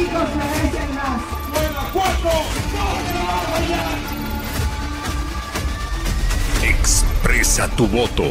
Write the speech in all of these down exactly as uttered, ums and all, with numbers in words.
hijos merecen más. ¡Nueva cuatro! ¡No te va a fallar! Expresa tu voto.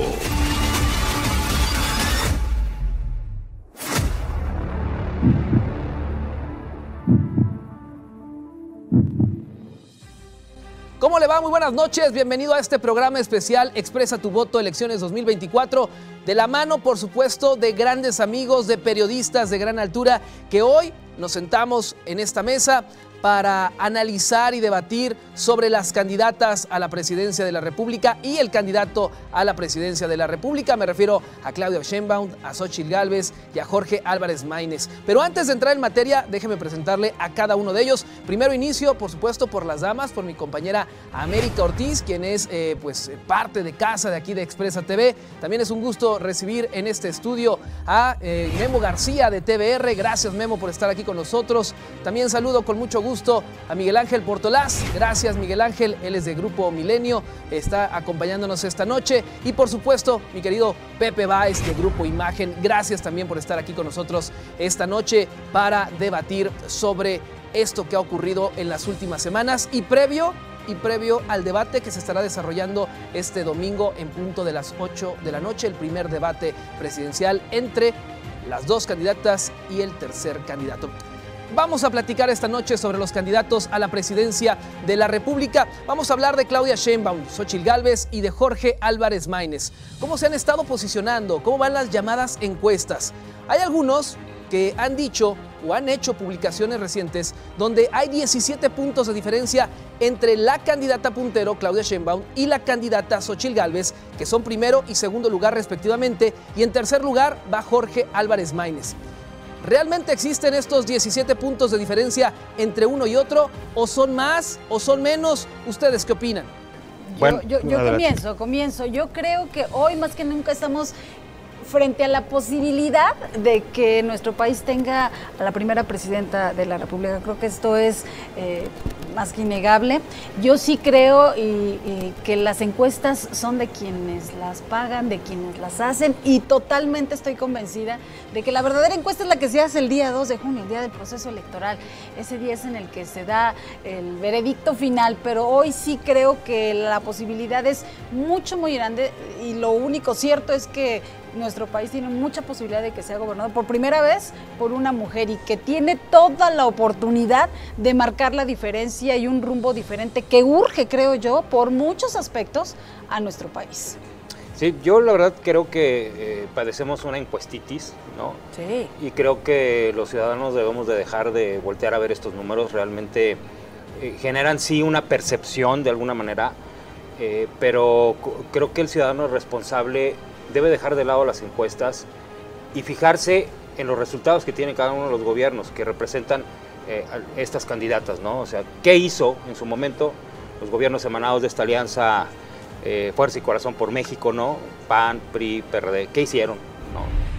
¿Cómo le va? Muy buenas noches, bienvenido a este programa especial Expresa tu voto, elecciones dos mil veinticuatro, de la mano, por supuesto, de grandes amigos, de periodistas de gran altura, que hoy nos sentamos en esta mesa para analizar y debatir sobre las candidatas a la presidencia de la República y el candidato a la presidencia de la República. Me refiero a Claudia Sheinbaum, a Xóchitl Gálvez y a Jorge Álvarez Maínez. Pero antes de entrar en materia, déjeme presentarle a cada uno de ellos. Primero inicio, por supuesto, por las damas, por mi compañera América Ortiz, quien es eh, pues, parte de casa de aquí de Expresa T V. También es un gusto recibir en este estudio a eh, Memo García de T V R. Gracias, Memo, por estar aquí con nosotros. También saludo con mucho gusto a Miguel Ángel Portolás. Gracias, Miguel Ángel, él es de Grupo Milenio, está acompañándonos esta noche. Y por supuesto, mi querido Pepe Báez de Grupo Imagen, gracias también por estar aquí con nosotros esta noche para debatir sobre esto que ha ocurrido en las últimas semanas y previo, y previo al debate que se estará desarrollando este domingo en punto de las ocho de la noche, el primer debate presidencial entre las dos candidatas y el tercer candidato. Vamos a platicar esta noche sobre los candidatos a la presidencia de la República. Vamos a hablar de Claudia Sheinbaum, Xóchitl Gálvez y de Jorge Álvarez Maínez. ¿Cómo se han estado posicionando? ¿Cómo van las llamadas encuestas? Hay algunos que han dicho o han hecho publicaciones recientes donde hay diecisiete puntos de diferencia entre la candidata puntero, Claudia Sheinbaum, y la candidata Xóchitl Gálvez, que son primero y segundo lugar respectivamente, y en tercer lugar va Jorge Álvarez Maínez. ¿Realmente existen estos diecisiete puntos de diferencia entre uno y otro? ¿O son más o son menos? ¿Ustedes qué opinan? Bueno, yo yo, yo comienzo, comienzo. Yo creo que hoy más que nunca estamos frente a la posibilidad de que nuestro país tenga a la primera presidenta de la República. Creo que esto es eh, más que innegable. Yo sí creo y, y que las encuestas son de quienes las pagan, de quienes las hacen, y totalmente estoy convencida de que la verdadera encuesta es la que se hace el día dos de junio, el día del proceso electoral. Ese día es en el que se da el veredicto final, pero hoy sí creo que la posibilidad es mucho, muy grande, y lo único cierto es que nuestro país tiene mucha posibilidad de que sea gobernado por primera vez por una mujer y que tiene toda la oportunidad de marcar la diferencia y un rumbo diferente que urge, creo yo, por muchos aspectos a nuestro país. Sí, yo la verdad creo que eh, padecemos una encuestitis, ¿no? Sí. Y creo que los ciudadanos debemos de dejar de voltear a ver estos números. Realmente eh, generan sí una percepción de alguna manera, eh, pero creo que el ciudadano responsable debe dejar de lado las encuestas y fijarse en los resultados que tiene cada uno de los gobiernos que representan eh, a estas candidatas, ¿no? O sea, ¿qué hizo en su momento los gobiernos emanados de esta alianza eh, Fuerza y Corazón por México, ¿no? P A N, P R I, P R D, ¿qué hicieron? ¿No?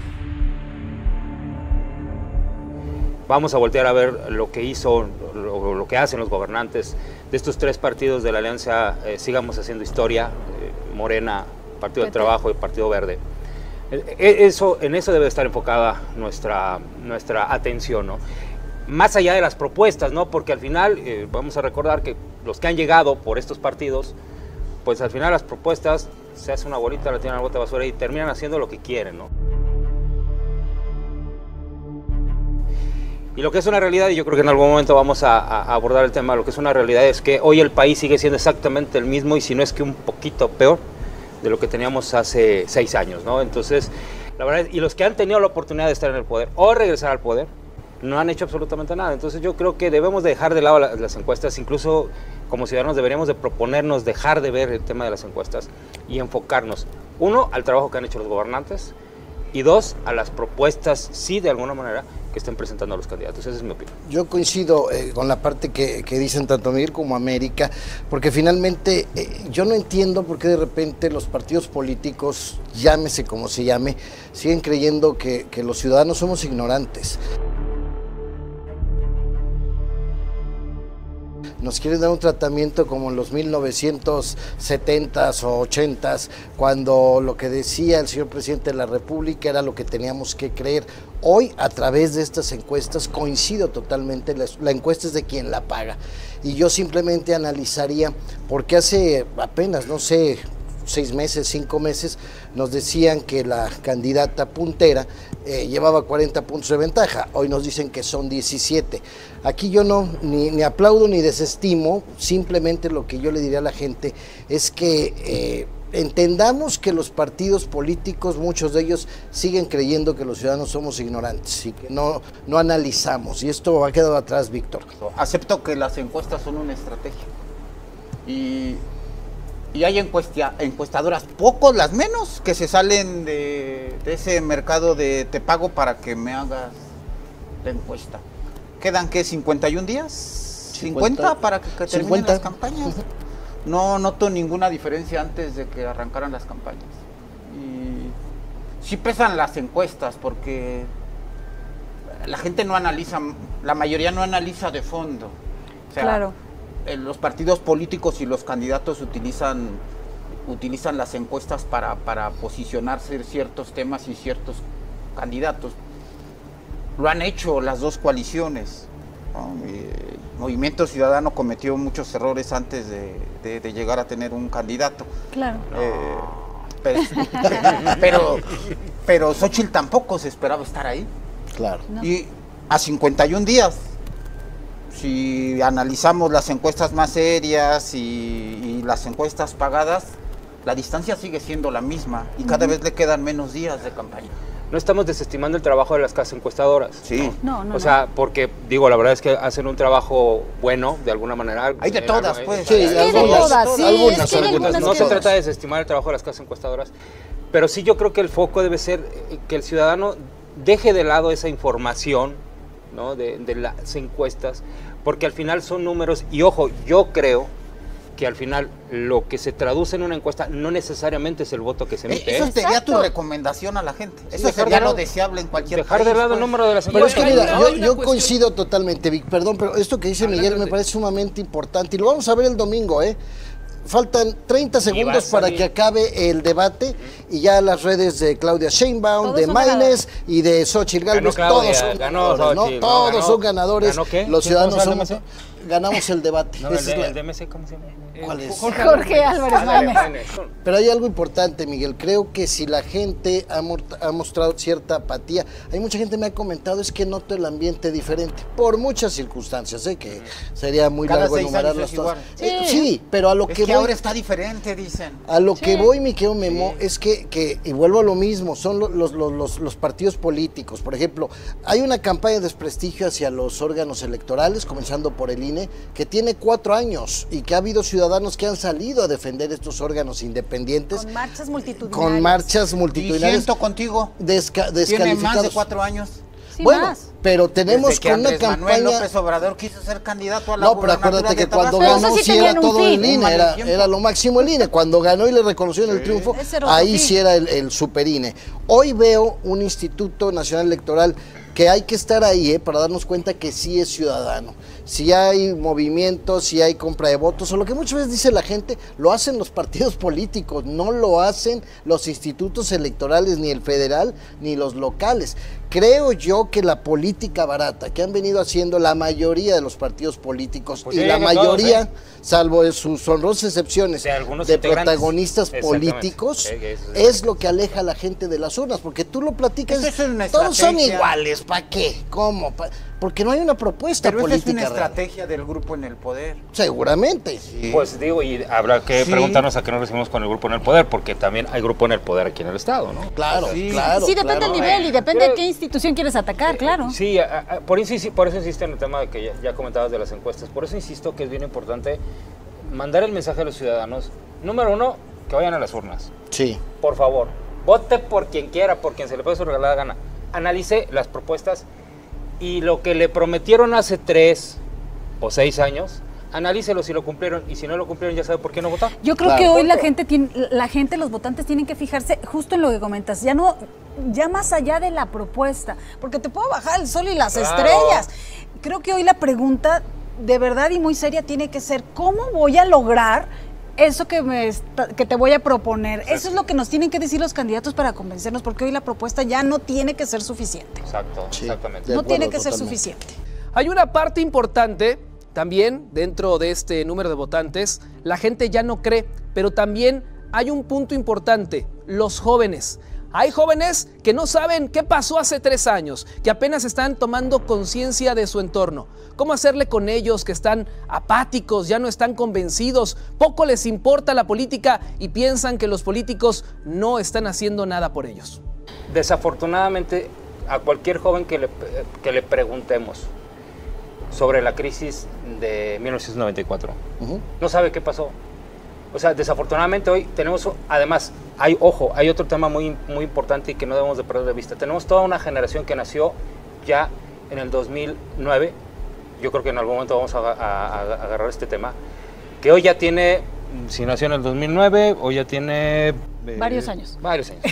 Vamos a voltear a ver lo que hizo, lo, lo que hacen los gobernantes de estos tres partidos de la alianza eh, Sigamos Haciendo Historia, eh, Morena, Partido del Trabajo y Partido Verde. Eso, en eso debe estar enfocada nuestra, nuestra atención, ¿no? Más allá de las propuestas, ¿no? Porque al final, eh, vamos a recordar que los que han llegado por estos partidos, pues al final las propuestas se hace una bolita, la tiran al bote de basura y terminan haciendo lo que quieren, ¿no? Y lo que es una realidad, y yo creo que en algún momento vamos a, a abordar el tema, lo que es una realidad es que hoy el país sigue siendo exactamente el mismo, y si no es que un poquito peor de lo que teníamos hace seis años, ¿no? Entonces, la verdad, y los que han tenido la oportunidad de estar en el poder o regresar al poder, no han hecho absolutamente nada. Entonces yo creo que debemos de dejar de lado las, las encuestas, incluso como ciudadanos deberíamos de proponernos dejar de ver el tema de las encuestas y enfocarnos, uno, al trabajo que han hecho los gobernantes, y dos, a las propuestas, sí, de alguna manera, que estén presentando a los candidatos. Esa es mi opinión. Yo coincido eh, con la parte que, que dicen tanto Miguel como América, porque finalmente eh, yo no entiendo por qué de repente los partidos políticos, llámese como se llame, siguen creyendo que, que los ciudadanos somos ignorantes. nos quieren dar un tratamiento como en los mil novecientos setentas o ochentas, cuando lo que decía el señor presidente de la República era lo que teníamos que creer. Hoy, a través de estas encuestas, coincido totalmente, la, la encuesta es de quien la paga. Y yo simplemente analizaría, porque hace apenas, no sé, seis meses, cinco meses, nos decían que la candidata puntera eh, llevaba cuarenta puntos de ventaja, hoy nos dicen que son diecisiete. Aquí yo no, ni, ni aplaudo ni desestimo, simplemente lo que yo le diría a la gente es que eh, entendamos que los partidos políticos, muchos de ellos siguen creyendo que los ciudadanos somos ignorantes y que no, no analizamos, y esto ha quedado atrás, Víctor. Acepto que las encuestas son una estrategia y... Y hay encuestia, encuestadoras, pocos, las menos, que se salen de, de ese mercado de te pago para que me hagas la encuesta. ¿Quedan qué? ¿cincuenta y un días? ¿cincuenta para que, que terminen cincuenta las campañas? No noto ninguna diferencia antes de que arrancaran las campañas. Y sí pesan las encuestas porque la gente no analiza, la mayoría no analiza de fondo. O sea, claro. Los partidos políticos y los candidatos utilizan, utilizan las encuestas para, para posicionarse en ciertos temas y ciertos candidatos. Lo han hecho las dos coaliciones, ¿no? El Movimiento Ciudadano cometió muchos errores antes de, de, de llegar a tener un candidato. Claro. Eh, pero, pero, pero Xóchitl tampoco se esperaba estar ahí. Claro. No. Y a cincuenta y un días. Si analizamos las encuestas más serias y, y las encuestas pagadas, la distancia sigue siendo la misma y cada uh-huh. vez le quedan menos días de campaña. No estamos desestimando el trabajo de las casas encuestadoras. Sí. No, no, o sea, no. porque, digo, la verdad es que hacen un trabajo bueno, de alguna manera. Hay de todas, algo, pues. Sí, es algunas, de todas, sí, algunas, es que algunas. algunas no que se dos. trata de desestimar el trabajo de las casas encuestadoras, pero sí yo creo que el foco debe ser que el ciudadano deje de lado esa información, ¿no? de, de las encuestas, porque al final son números, y ojo, yo creo que al final lo que se traduce en una encuesta no necesariamente es el voto que se emite. Eso sería tu recomendación a la gente. Eso sí, sería lo deseable en cualquier dejar país. Dejar de lado pues. el número de las encuestas. Pero es que mira, yo, yo coincido totalmente, Vic, perdón, pero esto que dice Miguel me parece sumamente importante, y lo vamos a ver el domingo, ¿eh? Faltan treinta segundos para que acabe el debate y ya las redes de Claudia Sheinbaum, todos de Maynes y de Xochitl Gálvez, todos son ganó ganadores, Xochitl, ¿no? Todos ganó, son ganadores. ¿Ganó qué? Los ciudadanos somos, somos, ganamos el debate. No, el, de, el D M C, ¿cómo se llama? ¿Cuál es? Jorge, Jorge Álvarez Maínez. Pero hay algo importante, Miguel. Creo que si la gente ha, ha mostrado cierta apatía, hay mucha gente me ha comentado, es que noto el ambiente diferente, por muchas circunstancias, ¿eh? Que sería muy Cada largo seis enumerarlas años todas. es Eh, sí, pero a lo es que, que voy... ahora está diferente, dicen. A lo Sí. que voy, mi querido Memo, Sí. es que, que, y vuelvo a lo mismo, son los, los, los, los partidos políticos. Por ejemplo, hay una campaña de desprestigio hacia los órganos electorales, comenzando por el I N E, que tiene cuatro años y que ha habido ciudadanos que han salido a defender estos órganos independientes. Con marchas multitudinarias. Con marchas multitudinarias. Siento contigo. Desca Tiene descalificados. más de cuatro años. Sí, bueno, más. pero tenemos Desde que con una Andrés campaña... Manuel López Obrador quiso ser candidato a la No, pero gubernatura acuérdate que de cuando Tabasco. ganó Eso sí sí era tenían un todo fin. el I N E, Un mal era, tiempo. era lo máximo el I N E. Cuando ganó y le reconocieron el triunfo, Ese era otro ahí fin. sí era el, el super I N E. Hoy veo un Instituto Nacional Electoral que hay que estar ahí eh, para darnos cuenta que sí es ciudadano. Si hay movimientos, si hay compra de votos, o lo que muchas veces dice la gente, lo hacen los partidos políticos, no lo hacen los institutos electorales, ni el federal, ni los locales. Creo yo que la política barata que han venido haciendo la mayoría de los partidos políticos, Pues y sí, la que todos, mayoría, ¿eh? salvo sus honrosas excepciones, De algunos de integrantes. protagonistas Exactamente. políticos, Sí, que eso es lo que aleja a la gente de las urnas, porque tú lo platicas, Eso es una todos son estrategia. iguales, ¿para qué? ¿Cómo? Pa- porque no hay una propuesta Pero esa es política una real. estrategia del grupo en el poder. Seguramente. Sí. Pues digo, y habrá que Sí. preguntarnos a qué nos recibimos con el grupo en el poder, porque también hay grupo en el poder aquí en el Estado, ¿no? Claro, Sí. claro. Sí, depende claro. del nivel y depende Pero- de qué institución quieres atacar, claro. Sí, a- a- por, insi- por eso insisto en el tema que ya, ya comentabas de las encuestas. Por eso insisto que es bien importante mandar el mensaje a los ciudadanos. Número uno, que vayan a las urnas. Sí. Por favor, vote por quien quiera, por quien se le puede su regalada gana. Analice las propuestas y lo que le prometieron hace tres o seis años, analícelo si lo cumplieron, y si no lo cumplieron ya sabe por qué no votar. Yo creo Claro. que hoy la gente tiene, la gente, los votantes tienen que fijarse justo en lo que comentas, ya no, ya más allá de la propuesta, porque te puedo bajar el sol y las Claro. estrellas. Creo que hoy la pregunta de verdad y muy seria tiene que ser, ¿cómo voy a lograr eso que, me está, que te voy a proponer? Exacto. Eso es lo que nos tienen que decir los candidatos para convencernos, porque hoy la propuesta ya no tiene que ser suficiente. Exacto, sí, exactamente. No acuerdo, tiene que totalmente. ser suficiente. Hay una parte importante también dentro de este número de votantes. La gente ya no cree, pero también hay un punto importante, los jóvenes. Hay jóvenes que no saben qué pasó hace tres años, que apenas están tomando conciencia de su entorno. ¿Cómo hacerle con ellos que están apáticos, ya no están convencidos, poco les importa la política y piensan que los políticos no están haciendo nada por ellos? Desafortunadamente, a cualquier joven que le, que le preguntemos sobre la crisis de mil novecientos noventa y cuatro, uh-huh. no sabe qué pasó. O sea, desafortunadamente hoy tenemos, además, hay, ojo, hay otro tema muy, muy importante y que no debemos de perder de vista. Tenemos toda una generación que nació ya en el dos mil nueve, yo creo que en algún momento vamos a, a, a agarrar este tema, que hoy ya tiene, si nació en el dos mil nueve, hoy ya tiene... Eh, varios años. Varios años.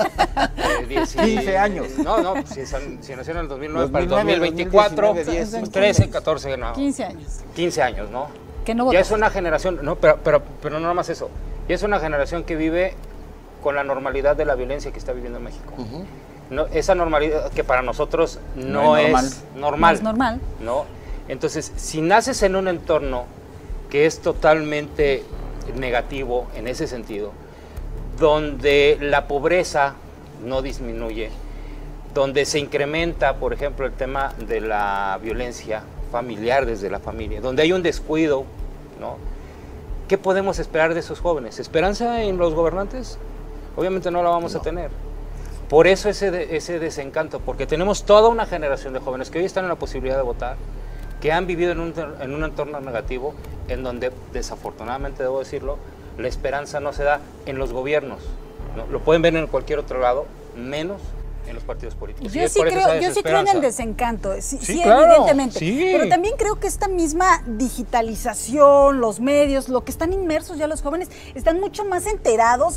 eh, diez, quince años. No, no, si, si nació en el dos mil nueve, para el dos mil veinticuatro, trece, catorce, no. quince años. quince años, ¿no? Que no ya es una generación, no, pero, pero, pero no nada más eso, ya es una generación que vive con la normalidad de la violencia que está viviendo en México. Uh-huh. No, esa normalidad que para nosotros no, no es, normal. es normal. No es normal. ¿No? Entonces, si naces en un entorno que es totalmente negativo en ese sentido, donde la pobreza no disminuye, donde se incrementa, por ejemplo, el tema de la violencia familiar desde la familia, donde hay un descuido, ¿no? ¿Qué podemos esperar de esos jóvenes? ¿Esperanza en los gobernantes? Obviamente no la vamos no. a tener. Por eso ese, de, ese desencanto, porque tenemos toda una generación de jóvenes que hoy están en la posibilidad de votar, que han vivido en un, en un entorno negativo, en donde, desafortunadamente debo decirlo, la esperanza no se da en los gobiernos, ¿no? Lo pueden ver en cualquier otro lado, menos en los partidos políticos. Yo, sí creo, yo sí creo en el desencanto, sí, sí, sí claro, evidentemente, sí. Pero también creo que esta misma digitalización, los medios, lo que están inmersos ya los jóvenes, están mucho más enterados.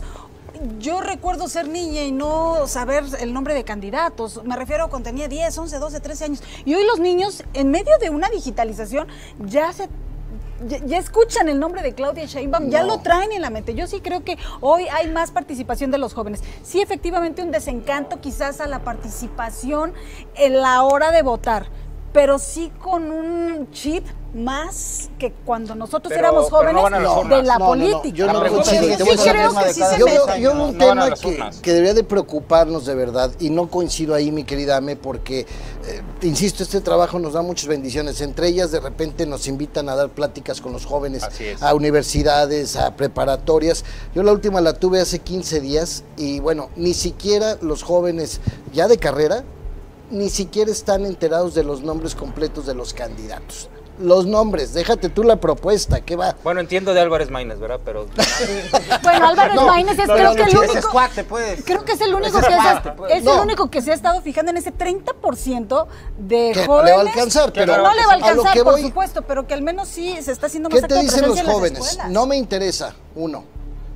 Yo recuerdo ser niña y no saber el nombre de candidatos, me refiero cuando tenía diez, once, doce, trece años, y hoy los niños, en medio de una digitalización, ya se... Ya, ya escuchan el nombre de Claudia Sheinbaum, no. ya lo traen en la mente. Yo sí creo que hoy hay más participación de los jóvenes. Sí, efectivamente, un desencanto quizás a la participación en la hora de votar, pero sí con un chip más que cuando nosotros pero, éramos jóvenes no no, de la no, política. No, no, yo no yo, yo, yo, yo sí creo que sí se yo, mete. Yo un no, tema no que, que debería de preocuparnos de verdad, y no coincido ahí, mi querida Ame, porque, eh, insisto, este trabajo nos da muchas bendiciones. Entre ellas, de repente, nos invitan a dar pláticas con los jóvenes, a universidades, a preparatorias. Yo la última la tuve hace quince días, y bueno, ni siquiera los jóvenes ya de carrera, ni siquiera están enterados de los nombres completos de los candidatos. Los nombres, déjate tú la propuesta, ¿qué va? Bueno, entiendo de Álvarez Maínez, ¿verdad? Pero... bueno, Álvarez no, Maínez es no, creo no, que el único... Es cuate, pues. Creo que es el único que, cuate, es, pues. es no. el único que se ha estado fijando en ese treinta por ciento de que jóvenes... le va a alcanzar, pero... no le va a alcanzar, a lo que por voy, supuesto, pero que al menos sí se está haciendo ¿qué más te acta de dicen los presencia jóvenes? en las escuelas. No me interesa, uno.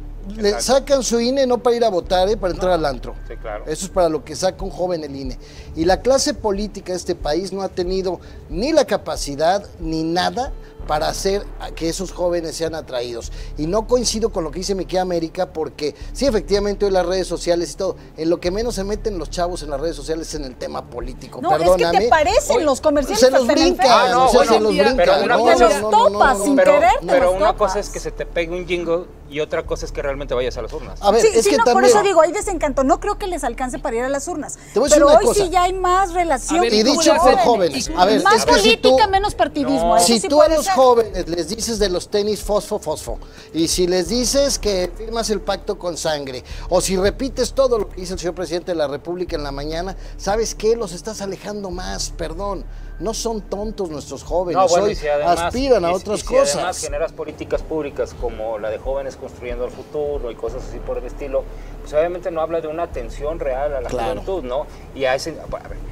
Le sacan su I N E no para ir a votar, ¿eh? Para entrar no. al antro. Sí, claro. Eso es para lo que saca un joven el I N E. Y la clase política de este país no ha tenido ni la capacidad ni nada para hacer que esos jóvenes sean atraídos. Y no coincido con lo que dice mi querida América, porque sí, efectivamente, hoy las redes sociales y todo, en lo que menos se meten los chavos en las redes sociales es en el tema político. No, Perdóname. es que te parecen hoy, los comerciales. Se los brincan, ah, no, o sea, bueno, se los brincan. Pero una no, cosa no, es, no, no, no, no, sin pero, querer, pero una topas. cosa es que se te pegue un jingle y otra cosa es que realmente vayas a las urnas. A ver, sí, es sí, que no, también... por eso digo, hay desencanto. No creo que les alcance para ir a las urnas. Te voy a decir pero una hoy cosa. sí ya hay más relación. Ver, y dicho por jóvenes. A ver, más es que política, si tú, menos partidismo. No, eso si sí tú a puede los ser. jóvenes les dices de los tenis fosfo, fosfo, y si les dices que firmas el pacto con sangre, o si repites todo lo que dice el señor presidente de la República en la mañana, ¿sabes qué? Los estás alejando más, perdón. No son tontos nuestros jóvenes, no, bueno, hoy y si además, aspiran a y, otras y si cosas. Además generas políticas públicas como la de jóvenes construyendo el futuro y cosas así por el estilo, pues obviamente no habla de una atención real a la claro. juventud, ¿no? Y a ese... A ver,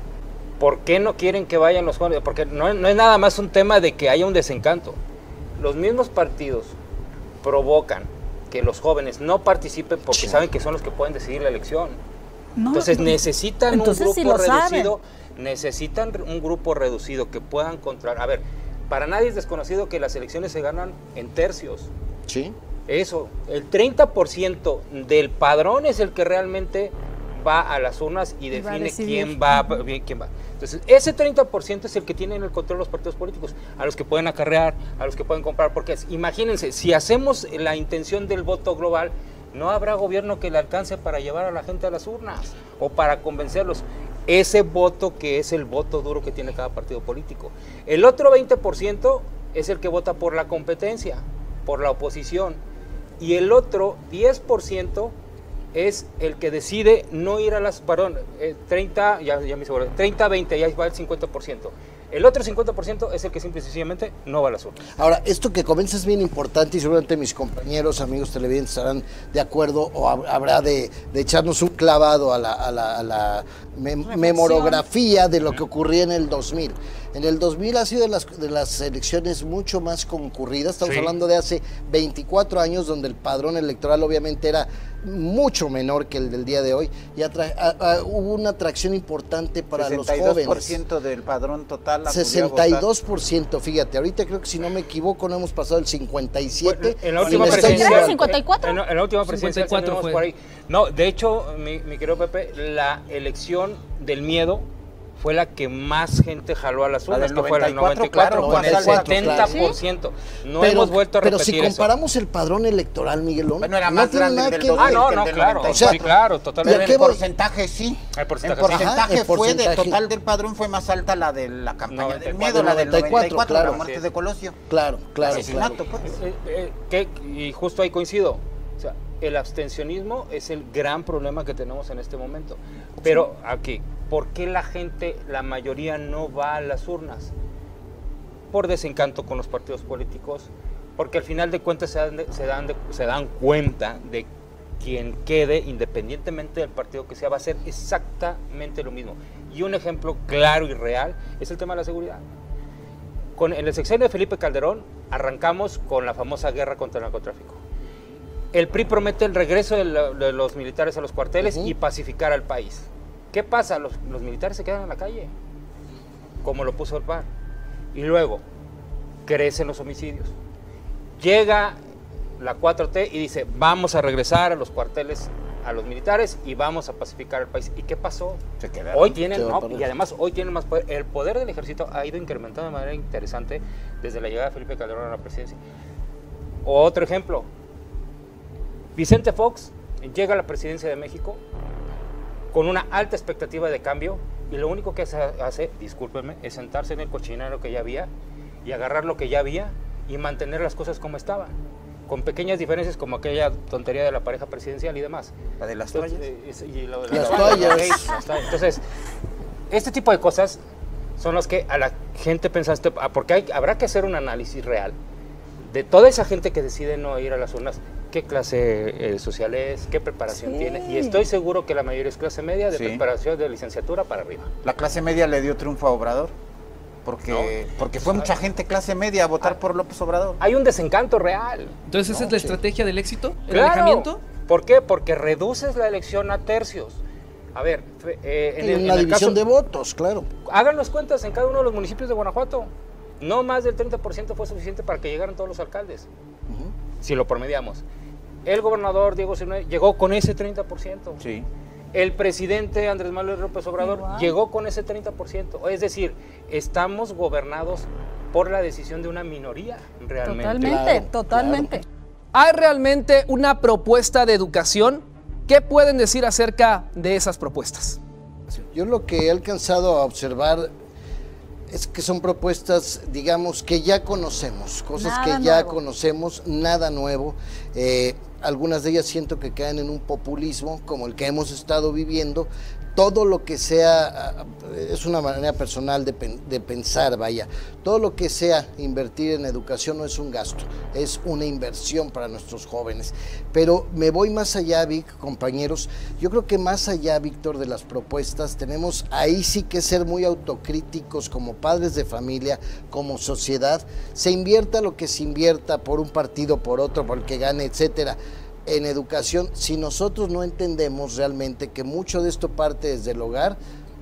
¿por qué no quieren que vayan los jóvenes? Porque no, no es nada más un tema de que haya un desencanto. Los mismos partidos provocan que los jóvenes no participen porque sí. saben que son los que pueden decidir la elección. No, entonces no. necesitan entonces, un grupo si reducido, saben. necesitan un grupo reducido que puedan controlar. A ver, para nadie es desconocido que las elecciones se ganan en tercios. Sí. Eso, el treinta por ciento del padrón es el que realmente va a las urnas y Y va a define decidir. quién va, quién va. Entonces, ese treinta por ciento es el que tienen el control los partidos políticos, a los que pueden acarrear, a los que pueden comprar, porque imagínense, si hacemos la intención del voto global, no habrá gobierno que le alcance para llevar a la gente a las urnas o para convencerlos. Ese voto que es el voto duro que tiene cada partido político. El otro veinte por ciento es el que vota por la competencia, por la oposición. Y el otro diez por ciento es el que decide no ir a las, perdón, eh, treinta, ya, ya me hice, treinta, veinte, ya va el cincuenta por ciento. El otro cincuenta por ciento es el que simple y sencillamente no va a las urnas. Ahora, esto que comienza es bien importante y seguramente mis compañeros, amigos televidentes estarán de acuerdo o hab- habrá de, de echarnos un clavado a la, a la, a la mem- memorografía de lo que ocurría en el dos mil. En el dos mil ha sido de las, de las elecciones mucho más concurridas, estamos Sí. hablando de hace veinticuatro años, donde el padrón electoral obviamente era mucho menor que el del día de hoy y atra- a- a- hubo una atracción importante para los sesenta y dos por jóvenes. ciento del padrón total acudió a sesenta y votar. dos por ciento, fíjate, ahorita creo que si no me equivoco no hemos pasado el cincuenta y siete por ciento. Bueno, en la y última le está presidencial, yendo al- cincuenta y cuatro. En, en la última presidencial cincuenta y cuatro tenemos fue. por ahí. No, de hecho, mi, mi querido Pepe, la elección del miedo fue la que más gente jaló a las La urnas, del que fue la del noventa noventa y y cuatro, cuatro, con el más alta, setenta por ciento. No pero, hemos vuelto a pero repetir si eso. comparamos el padrón electoral, Miguelón, Bueno, era no más tiene grande nada el del que dos ver. mil. Ah, no, que el no, del claro, noventa y sí, cuatro. claro, ¿Y a totalmente. qué En voy? porcentaje sí. El porcentaje en sí. porcentaje Ajá, en fue porcentaje. de total del padrón fue más alta la de la campaña noventa y del cuatro, miedo, la del noventa y cuatro, noventa y cuatro, claro. la muerte de Colosio. Claro, claro, Asesinato, claro. pues. Eh, eh, que- y justo ahí coincido. O sea, el abstencionismo es el gran problema que tenemos en este momento. Pero aquí, ¿por qué la gente, la mayoría no va a las urnas? Por desencanto con los partidos políticos, porque al final de cuentas se dan, de- se dan, de- se dan cuenta de quien quede, independientemente del partido que sea, va a ser exactamente lo mismo. Y un ejemplo claro y real es el tema de la seguridad. Con en el sexenio de Felipe Calderón arrancamos con la famosa guerra contra el narcotráfico. El P R I promete el regreso de, la- de los militares a los cuarteles Ujú. y pacificar al país. ¿Qué pasa? Los, los militares se quedan en la calle, como lo puso el P A N. Y luego crecen los homicidios. Llega la cuatro T y dice, vamos a regresar a los cuarteles a los militares y vamos a pacificar el país. ¿Y qué pasó? Se quedaron. Hoy tienen, Se va no, para y además hoy tienen más poder. El poder del ejército ha ido incrementando de manera interesante desde la llegada de Felipe Calderón a la presidencia. Otro ejemplo, Vicente Fox llega a la presidencia de México con una alta expectativa de cambio y lo único que hace, hace, discúlpenme, es sentarse en el cochinero que ya había y agarrar lo que ya había y mantener las cosas como estaban, con pequeñas diferencias como aquella tontería de la pareja presidencial y demás. La de las Entonces, toallas. eh, es- y lo de Las las toallas. gays, las toallas. Entonces, este tipo de cosas son las que a la gente pensaste, ah, porque hay, habrá que hacer un análisis real de toda esa gente que decide no ir a las urnas, qué clase eh, social es, qué preparación Sí. tiene, y estoy seguro que la mayoría es clase media, de Sí. preparación de licenciatura para arriba. La clase media le dio triunfo a Obrador. Porque, porque fue mucha gente clase media a votar por López Obrador. Hay un desencanto real. Entonces, ¿esa es la estrategia del éxito? ¿El Claro. alejamiento? ¿Por qué? Porque reduces la elección a tercios. A ver, fe- eh, en, En el- una en el división caso, de votos, claro. hagan las cuentas en cada uno de los municipios de Guanajuato. No más del treinta por ciento fue suficiente para que llegaran todos los alcaldes, si lo promediamos. El gobernador Diego Sinue llegó con ese treinta por ciento. Sí. El presidente Andrés Manuel López Obrador Igual. llegó con ese treinta por ciento. Es decir, estamos gobernados por la decisión de una minoría realmente. Totalmente, Claro, totalmente. ¿Hay realmente una propuesta de educación? ¿Qué pueden decir acerca de esas propuestas? Yo lo que he alcanzado a observar es que son propuestas, digamos, que ya conocemos, cosas Nada que ya nuevo. conocemos, nada nuevo. Eh, algunas de ellas siento que caen en un populismo como el que hemos estado viviendo. Todo lo que sea, ah, es una manera personal de, pen- de pensar, vaya, todo lo que sea invertir en educación no es un gasto, es una inversión para nuestros jóvenes. Pero me voy más allá, Vic, compañeros, yo creo que más allá, Víctor, de las propuestas, tenemos ahí sí que ser muy autocríticos como padres de familia, como sociedad, se invierta lo que se invierta por un partido, por otro, por el que gane, etcétera. En educación, si nosotros no entendemos realmente que mucho de esto parte desde el hogar,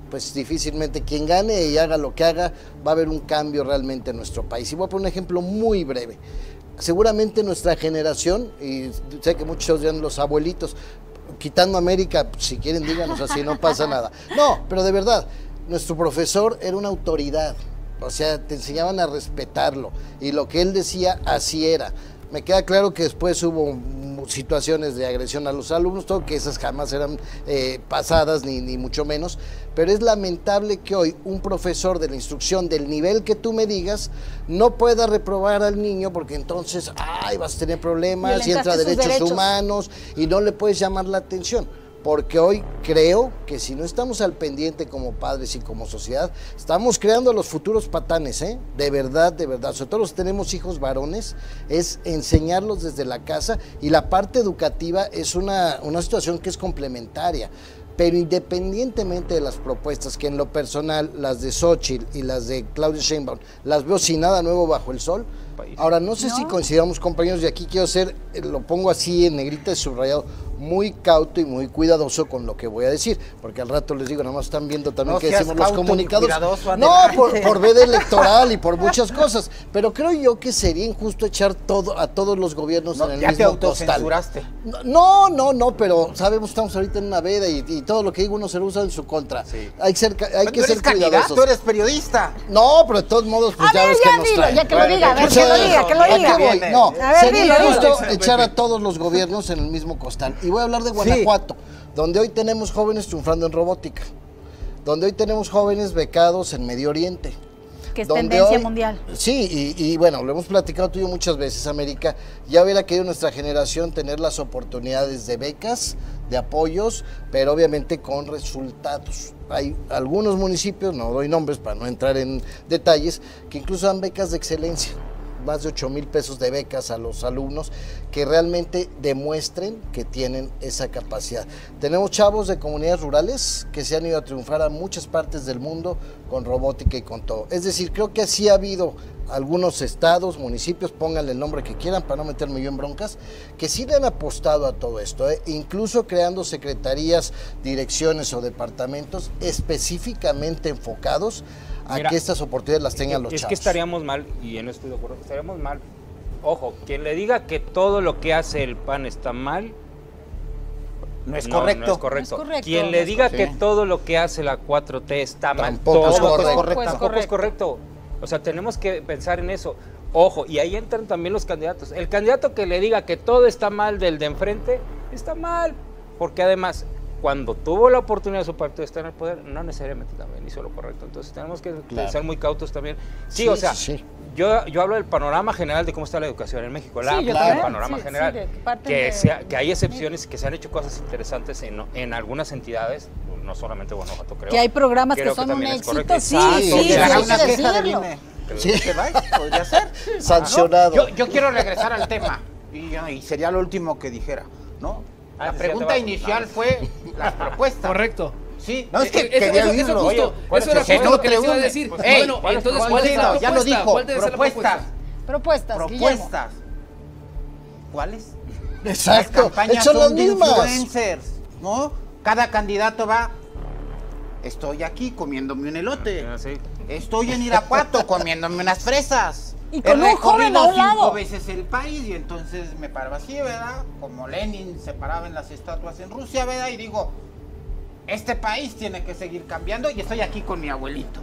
pues difícilmente quien gane y haga lo que haga, va a haber un cambio realmente en nuestro país. Y voy a poner un ejemplo muy breve. Seguramente nuestra generación, y sé que muchos dirán los abuelitos, quitando América, si quieren díganos así, no pasa nada. No, pero de verdad, nuestro profesor era una autoridad, o sea, te enseñaban a respetarlo, y lo que él decía, así era. Me queda claro que después hubo situaciones de agresión a los alumnos, todo que esas jamás eran eh, pasadas, ni, ni mucho menos, pero es lamentable que hoy un profesor de la instrucción del nivel que tú me digas no pueda reprobar al niño porque entonces, ay, vas a tener problemas y entra derechos, derechos humanos y no le puedes llamar la atención. Porque hoy creo que si no estamos al pendiente como padres y como sociedad, estamos creando los futuros patanes, ¿eh? De verdad, de verdad. Sobre todo los que tenemos hijos varones, es enseñarlos desde la casa, y la parte educativa es una, una situación que es complementaria. Pero independientemente de las propuestas, que en lo personal, las de Xóchitl y las de Claudia Sheinbaum, las veo sin nada nuevo bajo el sol. Ahora, no sé ¿No? si coincidamos, compañeros, y aquí quiero ser, lo pongo así en negrita y subrayado, muy cauto y muy cuidadoso con lo que voy a decir, porque al rato les digo, nada más están viendo también no que decimos los comunicados. No, por, por veda electoral y por muchas cosas, pero creo yo que sería injusto echar todo a todos los gobiernos no, en el ya mismo te autocensuraste. Costal. No, no, no, pero sabemos, estamos ahorita en una veda y, y todo lo que digo uno se lo usa en su contra. Sí. Hay, ser, hay que ser cuidadosos. Tú eres periodista. No, pero de todos modos, pues a ya ver, ves ya que nos dilo, traen. ya que lo diga, a ver, que lo diga, que lo diga. Voy? No, a ver, sería dilo, injusto dilo. echar a todos los gobiernos en el mismo costal. Y voy a hablar de Guanajuato, sí, donde hoy tenemos jóvenes triunfando en robótica, donde hoy tenemos jóvenes becados en Medio Oriente. Que es tendencia hoy, mundial. Sí, y, y bueno, lo hemos platicado tú y yo muchas veces, América. Ya hubiera querido nuestra generación tener las oportunidades de becas, de apoyos, pero obviamente con resultados. Hay algunos municipios, no doy nombres para no entrar en detalles, que incluso dan becas de excelencia. Más de ocho mil pesos de becas a los alumnos que realmente demuestren que tienen esa capacidad. Tenemos chavos de comunidades rurales que se han ido a triunfar a muchas partes del mundo con robótica y con todo. Es decir, creo que sí ha habido algunos estados, municipios, pónganle el nombre que quieran para no meterme yo en broncas, que sí le han apostado a todo esto, ¿eh? Incluso creando secretarías, direcciones o departamentos específicamente enfocados a Mira, que estas oportunidades las tengan los es chavos. Es que estaríamos mal, y en esto estoy de acuerdo, estaríamos mal. Ojo, quien le diga que todo lo que hace el P A N está mal, no es no, correcto. No es correcto. No es correcto. Quien le diga sí. que todo lo que hace la cuatro T está mal, tampoco todo es correcto. Es correcto. Tampoco es correcto. O sea, tenemos que pensar en eso. Ojo, y ahí entran también los candidatos. El candidato que le diga que todo está mal del de enfrente, está mal. Porque además, cuando tuvo la oportunidad de su partido de estar en el poder, no necesariamente también hizo lo correcto. Entonces tenemos que claro. ser muy cautos también. Sí, sí o sea, sí, sí. Yo, yo hablo del panorama general de cómo está la educación en México. La, sí, claro. El panorama sí, general. Sí, de, que, de, sea, que hay excepciones, que se han hecho cosas interesantes en, en algunas entidades, no solamente Guanajuato, creo. Que hay programas creo que son que un es éxito, sí, sí, sí, sí, sí, haga hay una que queja del decirlo. I N E. Sí. ¿Qué va? Podría ser. Sancionado. Yo, yo quiero regresar al tema, y, y sería lo último que dijera, ¿no? La Ah, pregunta sí, inicial no. fue las propuestas. Correcto. Sí, no, es que eh, eso, eso, eso justo, Oye, eso era justo lo que les iba a decir. Pues, hey, bueno, entonces, ¿cuál es la propuesta? Ya lo dijo, ¿Cuál debe propuestas. ser la propuesta? Propuestas, Propuestas. ¿Cuáles? Exacto. Las campañas son, son las de mismas. influencers, ¿no? Cada candidato va, estoy aquí comiéndome un elote. Ah, sí. Estoy en Irapuato comiéndome unas fresas. Y con He un joven a un recorrido cinco lado. veces el país y entonces me paro así, ¿verdad? Como Lenin se paraba en las estatuas en Rusia, ¿verdad? Y digo, este país tiene que seguir cambiando y estoy aquí con mi abuelito.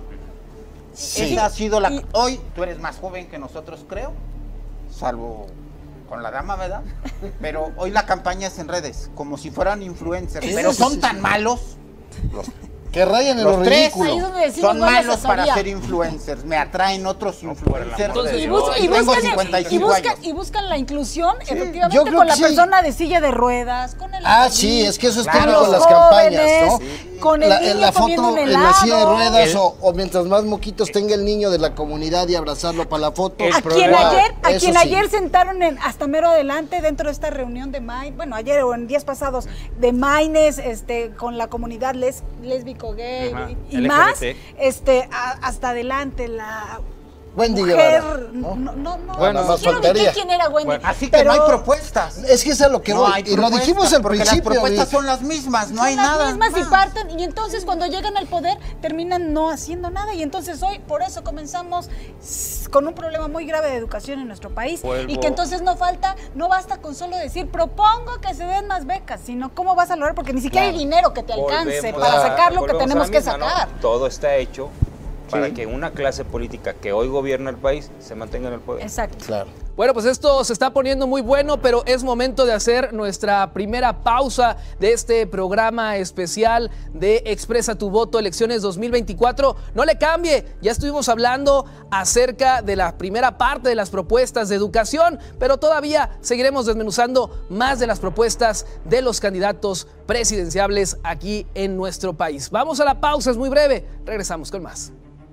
Sí. Esa ha sido la... Y... Hoy tú eres más joven que nosotros, creo, salvo con la dama, ¿verdad? Pero hoy la campaña es en redes, como si fueran influencers, pero son tan malos. Los que rayan en los lo tres ridículo. son malos para ser influencers, me atraen otros influencers. Entonces, Y, bus y, y tengo buscan, cincuenta y y, cinco buscan, años. y buscan la inclusión, Sí. efectivamente, Yo creo con la que sí. persona de silla de ruedas, con el Ah, sí, es que eso es Claro. típico en las los campañas, ¿no? jóvenes, con el La, niño en la comiendo foto un en la silla de helado. ruedas El- o, o mientras más moquitos tenga el niño de la comunidad y abrazarlo para la foto. El A quien problema- ayer, a Eso quien sí. ayer sentaron en, hasta mero adelante dentro de esta reunión de Maine, bueno, ayer o en días pasados, de Maines, este, con la comunidad les, lésbico, gay Ajá, y, y L G B T. más, este, a- hasta adelante la Wendy mujer, Guevara, no, ¿no? no, no, Bueno, ni más siquiera faltaría. ubiqué quién era Wendy. Bueno, así que pero no hay propuestas. Es que es a lo que No voy. hay Y lo propuestas, dijimos al porque principio. las propuestas y- son las mismas, no son hay las nada. mismas y más. parten, y entonces cuando llegan al poder terminan no haciendo nada, y entonces hoy por eso comenzamos s- con un problema muy grave de educación en nuestro país. Vuelvo. Y que entonces no falta, no basta con solo decir propongo que se den más becas, sino cómo vas a lograr, porque ni siquiera Claro. hay dinero que te alcance Volvemos para a- sacar lo que volvemos a tenemos la que misma, ¿no? sacar. Todo está hecho para Sí. que una clase política que hoy gobierna el país se mantenga en el poder. Exacto. Claro. Bueno, pues esto se está poniendo muy bueno, pero es momento de hacer nuestra primera pausa de este programa especial de Expresa tu Voto Elecciones dos mil veinticuatro. No le cambie, ya estuvimos hablando acerca de la primera parte de las propuestas de educación, pero todavía seguiremos desmenuzando más de las propuestas de los candidatos presidenciables aquí en nuestro país. Vamos a la pausa, es muy breve, regresamos con más.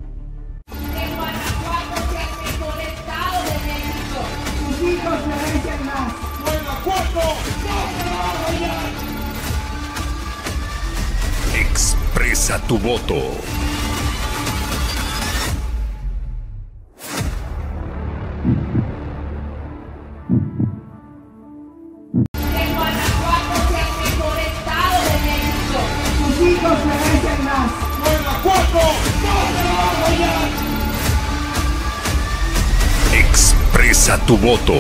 Hijos merecen más. Guanajuato no se va a fallar. Expresa tu voto. Sus hijos merecen más. Guanajuato no se va a fallar. Expresa tu voto.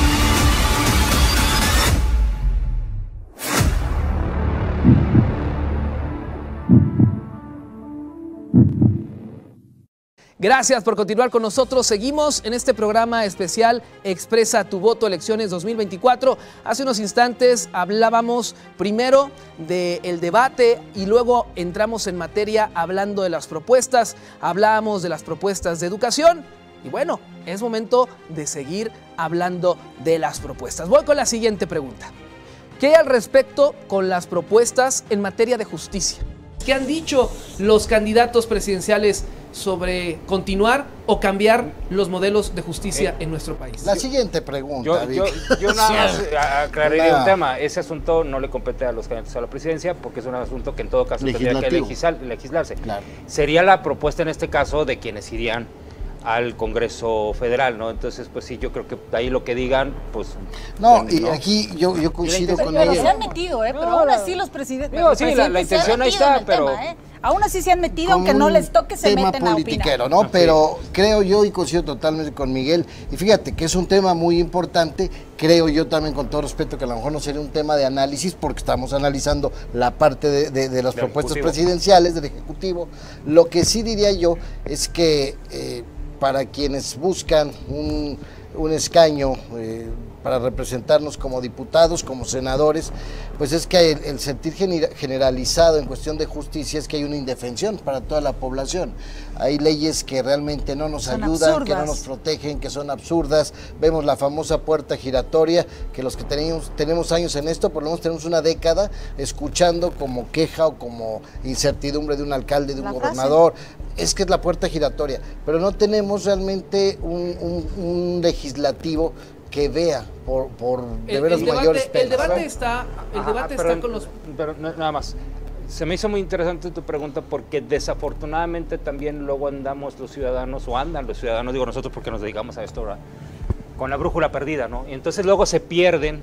Gracias por continuar con nosotros. Seguimos en este programa especial Expresa tu Voto Elecciones dos mil veinticuatro. Hace unos instantes hablábamos primero del debate y luego entramos en materia hablando de las propuestas. Hablábamos de las propuestas de educación y bueno, es momento de seguir hablando de las propuestas. Voy con la siguiente pregunta. ¿Qué hay al respecto con las propuestas en materia de justicia? ¿Qué han dicho los candidatos presidenciales sobre continuar o cambiar los modelos de justicia Eh, en nuestro país? La siguiente pregunta, Yo, yo, Vic. yo nada más eh, aclararía Una- un tema. Ese asunto no le compete a los candidatos a la presidencia porque es un asunto que en todo caso tendría que Legislativo. legislar- legislarse. Claro. Sería la propuesta en este caso de quienes irían al Congreso Federal, ¿no? Entonces, pues sí, yo creo que ahí lo que digan, pues... No, pues, y aquí yo, yo coincido con Pero se ella. han metido, ¿eh? Pero No, aún la- así los presidentes. Digo, los sí, la- la presidentes se han intención ahí metido en está, el pero- tema, ¿eh? Aún así se han metido, Como aunque no un les toque, se tema meten a politiquero, opinar. ¿no? Pero creo yo, y coincido totalmente con Miguel, y fíjate que es un tema muy importante, creo yo también con todo respeto que a lo mejor no sería un tema de análisis porque estamos analizando la parte de, de- de las Del propuestas Ejecutivo. presidenciales del Ejecutivo. Lo que sí diría yo es que eh, para quienes buscan un, un escaño eh, para representarnos como diputados, como senadores, pues es que el, el sentir genera- generalizado en cuestión de justicia es que hay una indefensión para toda la población. Hay leyes que realmente no nos Son ayudan, absurdas. que no nos protegen, que son absurdas. Vemos la famosa puerta giratoria, que los que tenemos, tenemos años en esto, por lo menos tenemos una década escuchando como queja o como incertidumbre de un alcalde, de un La frase. gobernador. Es que es la puerta giratoria, pero no tenemos realmente un, un- un legislativo que vea por, por de El, veras el debate, mayores el penas. debate está, el Ajá, debate pero- está con los... Pero no- nada más. Se me hizo muy interesante tu pregunta porque desafortunadamente también luego andamos los ciudadanos, o andan los ciudadanos, digo nosotros porque nos dedicamos a esto ahora, con la brújula perdida, ¿no? Y entonces luego se pierden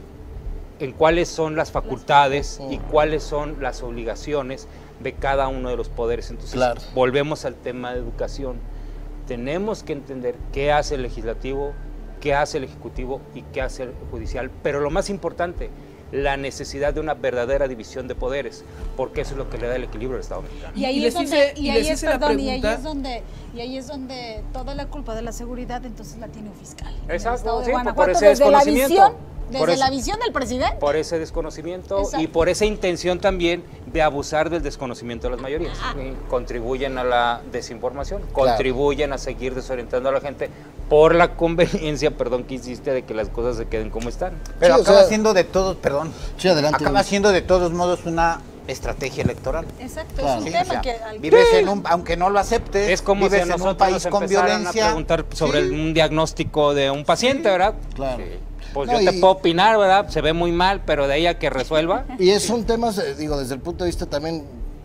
en cuáles son las facultades y cuáles son las obligaciones de cada uno de los poderes. Entonces Claro. volvemos al tema de educación. Tenemos que entender qué hace el legislativo, qué hace el ejecutivo y qué hace el judicial, pero lo más importante, la necesidad de una verdadera división de poderes, porque eso es lo que le da el equilibrio al Estado mexicano. Y ahí Y es les donde, hice- y y ahí les es, hice la perdón, y ahí pregunta- es donde, y ahí es donde toda la culpa de la seguridad entonces la tiene un fiscal. en el Exacto, estado de sí, por Guanajuato, ese desde la desconocimiento. visión, Por desde eso- la visión del presidente. Por ese desconocimiento Exacto. y por esa intención también de abusar del desconocimiento de las mayorías. Y contribuyen a la desinformación, contribuyen a seguir desorientando a la gente por la conveniencia, perdón que insiste, de que las cosas se queden como están. Pero Sí, o acaba sea- siendo de todos, perdón, Sí, adelante. acaba Luis. siendo de todos modos una estrategia electoral. Exacto, Claro. es un Sí, tema o sea, que al vives en un, aunque no lo aceptes, Es como si vives a en un nosotros país nos con empezaran violencia. a preguntar sobre Sí. un diagnóstico de un paciente, ¿verdad? Claro. Pues No, yo te y- puedo opinar, ¿verdad? Se ve muy mal, pero de ahí a que resuelva. Y es un tema, eh, digo, desde el punto de vista también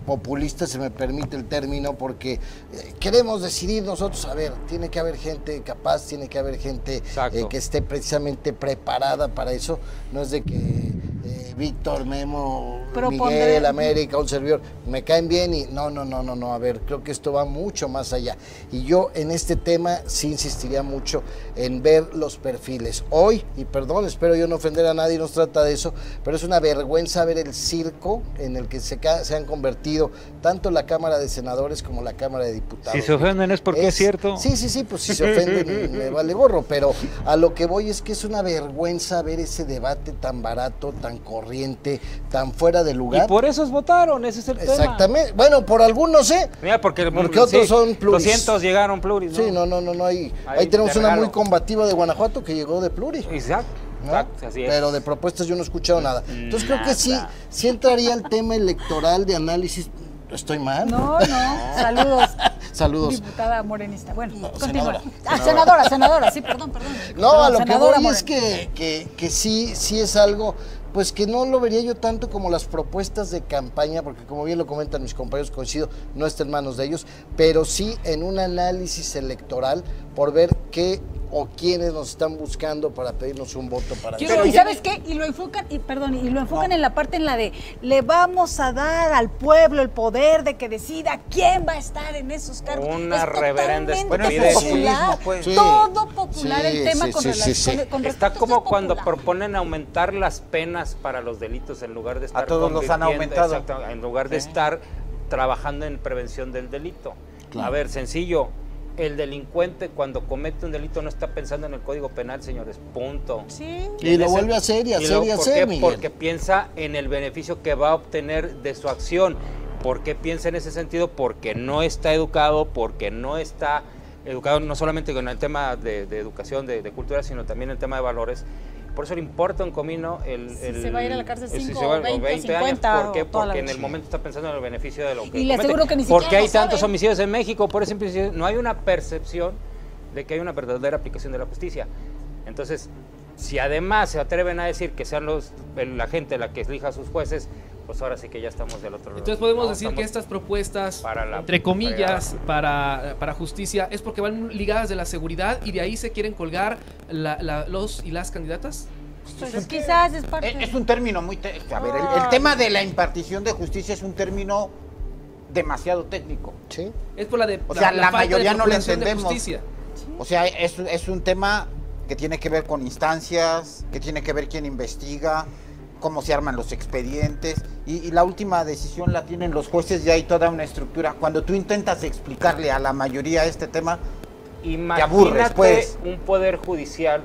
populista, se me permite el término, porque eh, queremos decidir nosotros, a ver, tiene que haber gente capaz, tiene que haber gente eh, que esté precisamente preparada para eso, no es de que eh, Víctor, Memo, Propondré. Miguel, América, un servidor, me caen bien y no, no, no, no, no, a ver, creo que esto va mucho más allá. Y yo en este tema sí insistiría mucho en ver los perfiles. Hoy, y perdón, espero yo no ofender a nadie, no se trata de eso, pero es una vergüenza ver el circo en el que se, se han convertido tanto la Cámara de Senadores como la Cámara de Diputados. Si se ofenden es porque es, es cierto. Sí, sí, sí, pues si se ofenden me vale gorro, pero a lo que voy es que es una vergüenza ver ese debate tan barato, tan corriente, tan fuera de lugar. Y por esos votaron, ese es el Exactamente. tema. Exactamente, bueno, por algunos, ¿eh? Mira, porque, porque otros sí, son pluris. doscientos llegaron pluris, ¿no? Sí, no, no, no, no hay, ahí, ahí tenemos una muy combativa de Guanajuato que llegó de pluris. Exacto. ¿no? Exacto, así es. Pero de propuestas yo no he escuchado nada. Entonces nada. creo que sí, sí entraría el tema electoral de análisis. ¿Estoy mal? No, no, saludos. Saludos. Diputada morenista. Bueno, no, continúa. Senadora. Ah, senadora, senadora, sí, perdón, perdón. No, perdón, a lo que voy morenista. es que, que, que sí, sí es algo, pues que no lo vería yo tanto como las propuestas de campaña, porque como bien lo comentan mis compañeros, coincido, no está en manos de ellos, pero sí en un análisis electoral por ver qué o quiénes nos están buscando para pedirnos un voto para... Pero, ¿y sabes qué? Y lo enfocan, y perdón, y lo enfocan no. en la parte en la de le vamos a dar al pueblo el poder de que decida quién va a estar en esos cargos. Una es reverenda estupidez. Populismo, pues. Sí. Todo popular Sí, el tema sí, con sí, relación sí, sí. con Está como cuando popular. proponen aumentar las penas para los delitos en lugar de estar A todos los han aumentado. Exacto, en lugar de sí. estar trabajando en prevención del delito. Claro. A ver, sencillo. El delincuente cuando comete un delito no está pensando en el Código Penal, señores, punto. Sí. Y, y lo vuelve a hacer y a hacer y a hacer, Miguel. Porque piensa en el beneficio que va a obtener de su acción. ¿Por qué piensa en ese sentido? Porque no está educado, porque no está educado no solamente con el tema de, de educación, de, de cultura, sino también el tema de valores. Por eso le importa un comino el... Si el se va a ir a la cárcel cinco, si veinte, cincuenta, años. ¿Por qué? Porque en el vida. momento está pensando en el beneficio de lo que Y le comete. aseguro que ni siquiera Porque hay lo tantos sabe. homicidios en México, por eso no hay una percepción de que hay una verdadera aplicación de la justicia. Entonces, si además se atreven a decir que sean los la gente la que elija a sus jueces, pues ahora sí que ya estamos del otro lado. Entonces podemos no, decir que estas propuestas, para la, entre comillas, para, para justicia, es porque van ligadas de la seguridad y de ahí se quieren colgar la, la, los y las candidatas. Pues quizás es parte. Es, es un término muy... Te a ver, el, el tema de la impartición de justicia es un término demasiado técnico. Sí. Es por la de O sea, la, la mayoría no lo procuración de entendemos. justicia. O sea, es, es un tema que tiene que ver con instancias, que tiene que ver quién investiga, cómo se arman los expedientes, y, y la última decisión la tienen los jueces, y hay toda una estructura. Cuando tú intentas explicarle a la mayoría este tema, imagínate te aburres, pues. un poder judicial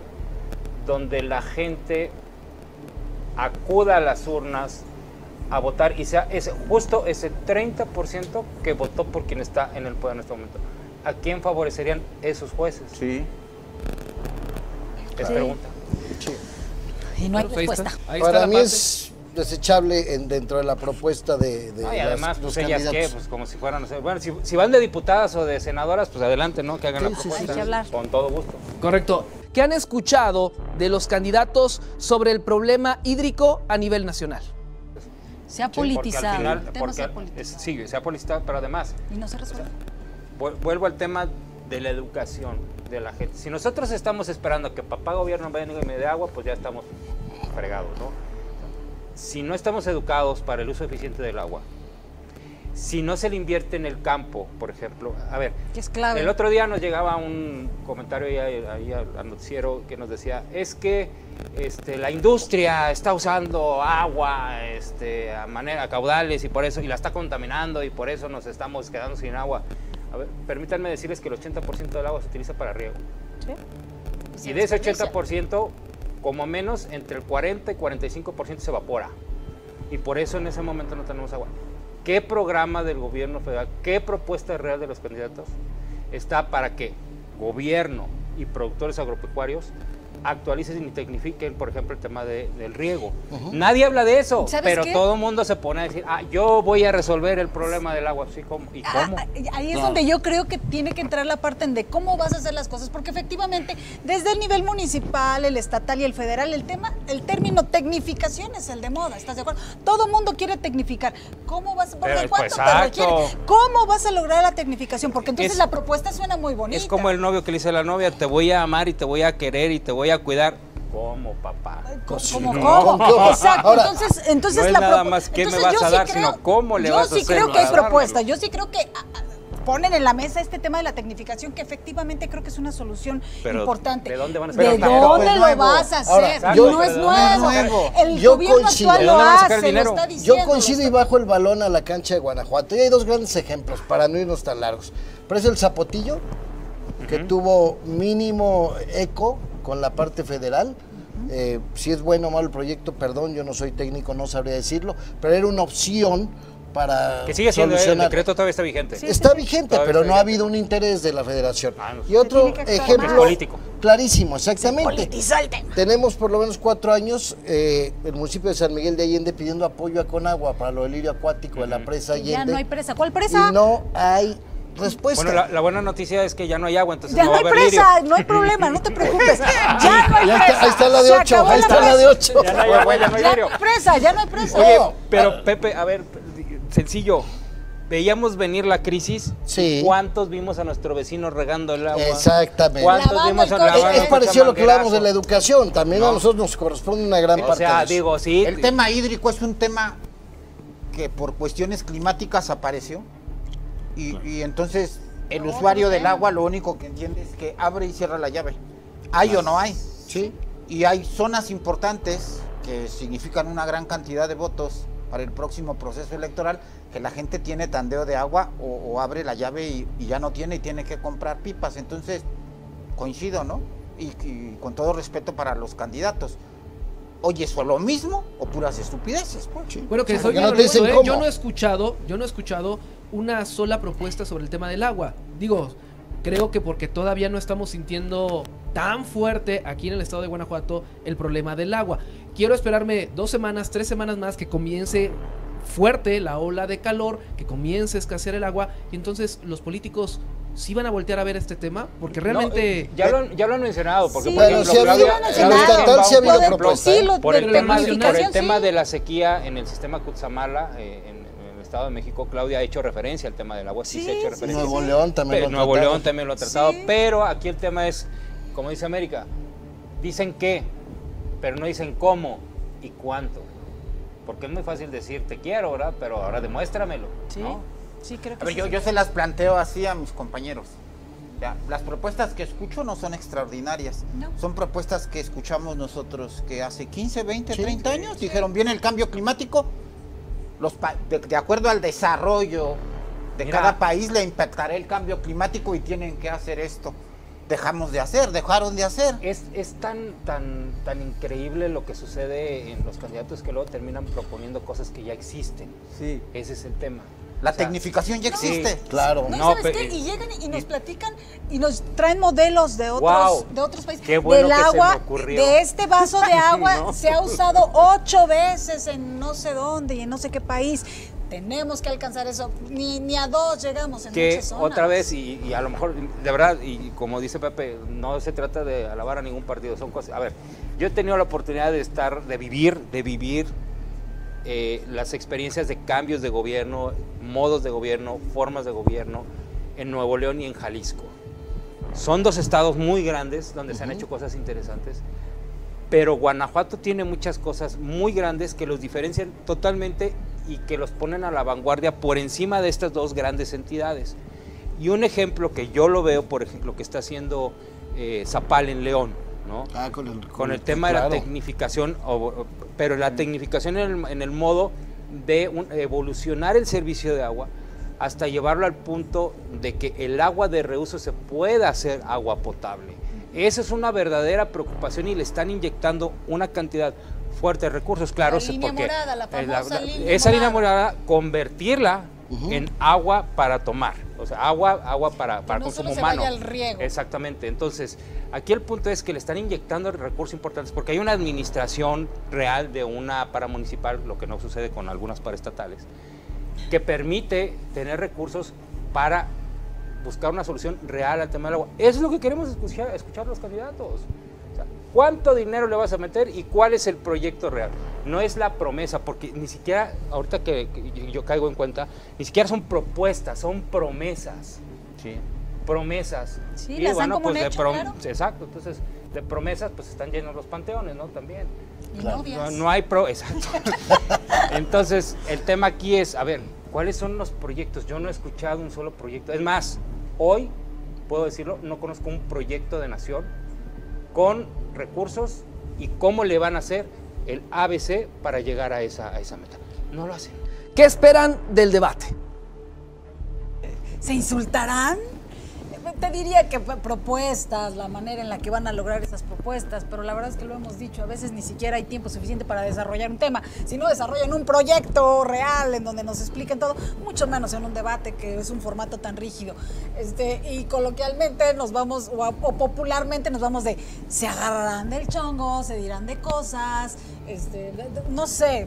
donde la gente acuda a las urnas a votar y sea ese, justo ese treinta por ciento que votó por quien está en el poder en este momento. ¿A quién favorecerían esos jueces? sí. Es Sí. pregunta. Y no hay Pues ahí está. respuesta. Ahí está Para la mí parte. es desechable en, dentro de la propuesta de, de No, y las- además, los pues ellas qué, candidatos. pues como si fueran, no sé, bueno, si, si van de diputadas o de senadoras, pues adelante, ¿no? Que hagan Sí, la sí, sí. propuesta. Hay que hablar. Con todo gusto. Correcto. ¿Qué han escuchado de los candidatos sobre el problema hídrico a nivel nacional? Se ha Porque al politizado. final, el tema porque se ha es- politizado. sí, se ha politizado, pero además, Y no se resuelve. Vu- vuelvo al tema de la educación de la gente. Si nosotros estamos esperando que papá gobierno venga y me dé agua, pues ya estamos fregados, ¿no? Si no estamos educados para el uso eficiente del agua, si no se le invierte en el campo, por ejemplo, a ver, Que es clave. el otro día nos llegaba un comentario ahí, ahí al al noticiero que nos decía, es que este, la industria está usando agua este, a manera, a caudales y por eso, y la está contaminando y por eso nos estamos quedando sin agua. A ver, permítanme decirles que el ochenta por ciento del agua se utiliza para riego. Sí. Y de ese ochenta por ciento, como menos, entre el cuarenta y cuarenta y cinco por ciento se evapora. Y por eso en ese momento no tenemos agua. ¿Qué programa del gobierno federal, qué propuesta real de los candidatos está para que gobierno y productores agropecuarios actualicen y tecnifiquen, por ejemplo, el tema de, del riego. Uh-huh. Nadie habla de eso, pero qué? todo el mundo se pone a decir, ah, yo voy a resolver el problema del agua. ¿Sí, cómo? ¿Y cómo? Ah, ahí es no. donde yo creo que tiene que entrar la parte en de cómo vas a hacer las cosas, porque efectivamente, desde el nivel municipal, el estatal y el federal, el tema, el término tecnificación es el de moda, ¿estás de acuerdo? Todo el mundo quiere tecnificar. ¿Cómo vas? Porque pero, ¿cuánto pues, te requiere? ¿Cómo vas a lograr la tecnificación? Porque entonces es, la propuesta suena muy bonita. Es como el novio que le dice a la novia, te voy a amar y te voy a querer y te voy a cuidar. ¿Cómo, papá? ¿Cómo, no. cómo? Exacto. Ahora, entonces, entonces no es la nada más qué me vas a dar, sí creo, sino cómo le vas a hacer. Yo sí creo que hay propuestas. Yo sí creo que ponen en la mesa este tema de la tecnificación, que efectivamente creo que es una solución pero, importante. ¿De dónde van a ¿De sacar? dónde Pero, lo nuevo. vas a hacer? Ahora, yo, no es nuevo. nuevo. El yo gobierno coincido. actual lo hace, lo está diciendo. Yo coincido y bajo el balón a la cancha de Guanajuato. Y hay dos grandes ejemplos, para no irnos tan largos. Pero es el Zapotillo, que uh-huh. tuvo mínimo eco con la parte federal. Eh, si es bueno o malo el proyecto, perdón, yo no soy técnico, no sabría decirlo, pero era una opción para que sigue siendo, solucionar. El decreto todavía está vigente. Sí, está vigente, todavía pero está no vigente. Ha habido un interés de la federación. Ah, no. Y otro ejemplo político. Clarísimo, exactamente. Tenemos por lo menos cuatro años eh, el municipio de San Miguel de Allende pidiendo apoyo a Conagua para lo del lirio acuático uh-huh. de la presa Allende. Ya no hay presa. ¿Cuál presa? Y no hay respuesta. Bueno, la, la buena noticia es que ya no hay agua, entonces ya no, no hay va a haber presa, lirio. no hay problema, no te preocupes. Ya no hay ya presa. Está, ahí está la de ocho, ahí está la de ocho. Ya no hay agua, ya no hay lirio. Ya no hay presa, ya no hay presa. Oye, pero Pepe, a ver, sencillo. Veíamos venir la crisis. Sí. ¿Cuántos vimos a nuestro vecino regando el agua? Exactamente. ¿Cuántos lavando vimos a lavando? Es, es parecido a lo que hablamos de la educación. También no. a nosotros nos corresponde una gran o parte. O sea, de eso. digo, sí. El tema hídrico es un tema que por cuestiones climáticas apareció. Y, y entonces el no, usuario no del agua lo único que entiende es que abre y cierra la llave. ¿Hay o no hay? Sí. Y hay zonas importantes que significan una gran cantidad de votos para el próximo proceso electoral, que la gente tiene tandeo de agua o, o abre la llave y, y ya no tiene y tiene que comprar pipas. Entonces, coincido, ¿no? Y, y con todo respeto para los candidatos. Oye, ¿es lo mismo o puras estupideces? Pues? Sí. Bueno, que soy no honesto, ¿eh? Yo no he escuchado, yo no he escuchado una sola propuesta sobre el tema del agua. Digo, creo que porque todavía no estamos sintiendo tan fuerte aquí en el estado de Guanajuato el problema del agua. Quiero esperarme dos semanas, tres semanas más que comience fuerte la ola de calor, que comience a escasear el agua, y entonces los políticos sí van a voltear a ver este tema, porque realmente... No, ya, lo han, ya lo han mencionado, porque sí, por ejemplo, bueno, Claudia, sí, Claudia Estatal sí ha habido propuestas, sí, por el tema, por el sí. tema de la sequía en el sistema Cutzamala, eh, en, en el Estado de México, Claudia ha hecho referencia al tema del agua, sí, sí se ha hecho referencia. Nuevo León también pero, lo ha Nuevo tratado. León también lo ha tratado, sí. pero aquí el tema es, como dice América, dicen qué, pero no dicen cómo y cuánto. Porque es muy fácil decir te quiero, ¿verdad? Pero ahora demuéstramelo, sí, ¿no? Sí, creo que a ver, sí. yo, yo se las planteo así a mis compañeros. Ya, las propuestas que escucho no son extraordinarias. No. Son propuestas que escuchamos nosotros que hace quince, veinte, sí, treinta años sí. dijeron, viene el cambio climático, los de, de acuerdo al desarrollo de Mira, cada país le impactará el cambio climático y tienen que hacer esto. Dejamos de hacer, dejaron de hacer. Es, es tan, tan, tan increíble lo que sucede en los candidatos que luego terminan proponiendo cosas que ya existen. Sí. Ese es el tema. La o sea, tecnificación ya existe. Sí, claro. No, No, ¿sabes pe- qué? Y llegan y nos platican y nos traen modelos de otros, Wow, de otros países. qué bueno Del que se agua, me ocurrió. de este vaso de agua No. se ha usado ocho veces en no sé dónde y en no sé qué país. Tenemos que alcanzar eso. Ni, ni a dos llegamos en que muchas zonas. otra vez, y, y a lo mejor, de verdad, y como dice Pepe, no se trata de alabar a ningún partido, son cosas. A ver, yo he tenido la oportunidad de estar, de vivir, de vivir eh, las experiencias de cambios de gobierno, modos de gobierno, formas de gobierno en Nuevo León y en Jalisco. Son dos estados muy grandes donde uh-huh. se han hecho cosas interesantes, pero Guanajuato tiene muchas cosas muy grandes que los diferencian totalmente y que los ponen a la vanguardia por encima de estas dos grandes entidades. Y un ejemplo que yo lo veo, por ejemplo, que está haciendo eh, Zapal en León, ¿no? Ah, con el, con con el el, tema claro. de la tecnificación, o, pero la tecnificación en el, en el modo de un, evolucionar el servicio de agua hasta llevarlo al punto de que el agua de reuso se pueda hacer agua potable. Esa es una verdadera preocupación y le están inyectando una cantidad fuerte de recursos, claro, La línea porque morada, la famosa la, línea esa morada. línea morada, convertirla uh-huh. en agua para tomar, o sea, agua, agua para, para no consumo solo se humano. vaya al riego. Exactamente, entonces, aquí el punto es que le están inyectando recursos importantes, porque hay una administración real de una paramunicipal, lo que no sucede con algunas paraestatales, que permite tener recursos para buscar una solución real al tema del agua. Eso es lo que queremos escuchar, escuchar los candidatos. O sea, ¿cuánto dinero le vas a meter y cuál es el proyecto real? No es la promesa, porque ni siquiera, ahorita que, que yo caigo en cuenta, ni siquiera son propuestas, son promesas. Sí. Promesas. Sí, y las bueno, dan como pues un de hecho, prom- claro. Exacto, entonces de promesas pues están llenos los panteones, ¿no? También. Y Claro. novias. No, no hay pro, exacto. Entonces, el tema aquí es, a ver, ¿cuáles son los proyectos? Yo no he escuchado un solo proyecto. Es más, hoy, puedo decirlo, no conozco un proyecto de nación con recursos y cómo le van a hacer el A B C para llegar a esa, a esa meta. No lo hacen. ¿Qué esperan del debate? ¿Se insultarán? Te diría que propuestas, la manera en la que van a lograr esas propuestas, pero la verdad es que lo hemos dicho, a veces ni siquiera hay tiempo suficiente para desarrollar un tema. Si no desarrollan un proyecto real en donde nos expliquen todo, mucho menos en un debate que es un formato tan rígido. Este, y coloquialmente nos vamos, o, o popularmente nos vamos de, se agarrarán del chongo, se dirán de cosas, este, de, de, no sé,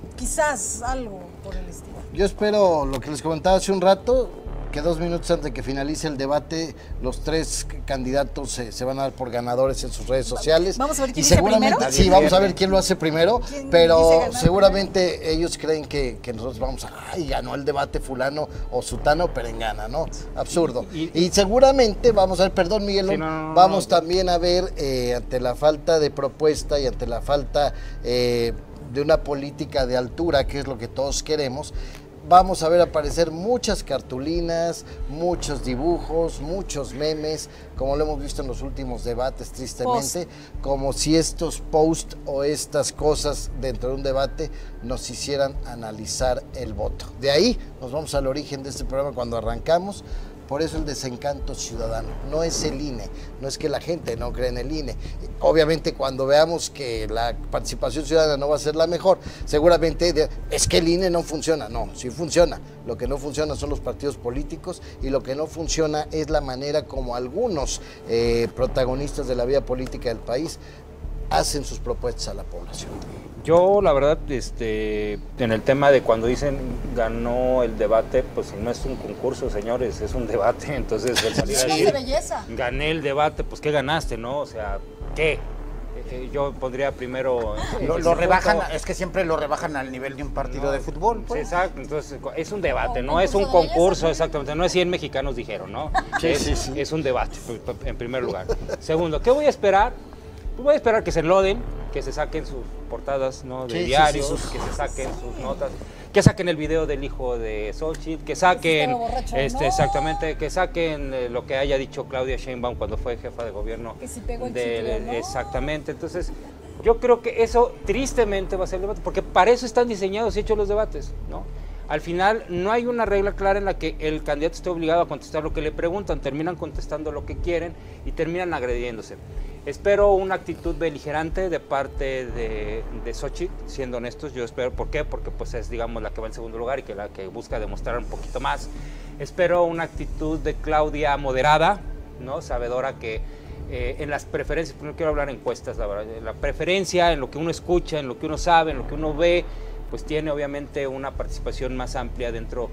quizás algo por el estilo. Yo espero lo que les comentaba hace un rato, que dos minutos antes de que finalice el debate, los tres candidatos se, se van a dar por ganadores en sus redes sociales. Vamos a ver quién y dice seguramente, primero. sí, vamos a ver quién lo hace primero, ¿Quién dice pero ganar seguramente primero? Ellos creen que, que nosotros vamos a, ay, ganó el debate fulano o sutano, perengana, ¿no? Absurdo. Y, Y, y seguramente vamos a ver, perdón Miguel, Sí, no, no, no, vamos no. también a ver, eh, ante la falta de propuesta y ante la falta eh, de una política de altura, que es lo que todos queremos, vamos a ver aparecer muchas cartulinas, muchos dibujos, muchos memes, como lo hemos visto en los últimos debates, tristemente, Post. como si estos posts o estas cosas dentro de un debate nos hicieran analizar el voto. De ahí nos vamos al origen de este programa cuando arrancamos. Por eso el desencanto ciudadano, no es el I N E, no es que la gente no cree en el I N E. Obviamente cuando veamos que la participación ciudadana no va a ser la mejor, seguramente de, es que el I N E no funciona. No, sí funciona. Lo que no funciona son los partidos políticos y lo que no funciona es la manera como algunos eh, protagonistas de la vida política del país hacen sus propuestas a la población. Yo, la verdad, este, en el tema de cuando dicen ganó el debate, pues no es un concurso, señores, es un debate. Entonces, el salir a Es decir, de belleza. gané el debate, pues ¿qué ganaste, no? O sea, ¿qué? Eh, yo pondría primero... Lo, lo rebajan, es que siempre lo rebajan al nivel de un partido No, de fútbol. Sí, Pues. exacto, entonces es un debate, O un no es un concurso de concurso, belleza. exactamente, no es cien mexicanos dijeron, ¿no? Sí, es, sí, sí. es un debate, en primer lugar. Segundo, ¿qué voy a esperar? Pues voy a esperar que se enloden, que se saquen sus portadas, ¿no? de Sí, sí, diarios, sí, sus- que se saquen sus notas, que saquen el video del hijo de Xochitl, que saquen, Estaba borracho, este, no. exactamente, que saquen eh, lo que haya dicho Claudia Sheinbaum cuando fue jefa de gobierno. Que si pegó el del- chicle, ¿no? Exactamente, entonces yo creo que eso tristemente va a ser el debate, porque para eso están diseñados y hechos los debates, ¿no? Al final no hay una regla clara en la que el candidato esté obligado a contestar lo que le preguntan, terminan contestando lo que quieren y terminan agrediéndose. Espero una actitud beligerante de parte de, de Xochitl, siendo honestos, yo espero, ¿por qué? Porque pues es, digamos, la que va en segundo lugar y que la que busca demostrar un poquito más. Espero una actitud de Claudia moderada, ¿no? Sabedora que eh, en las preferencias, no quiero hablar encuestas, la verdad, la preferencia en lo que uno escucha, en lo que uno sabe, en lo que uno ve, pues tiene obviamente una participación más amplia dentro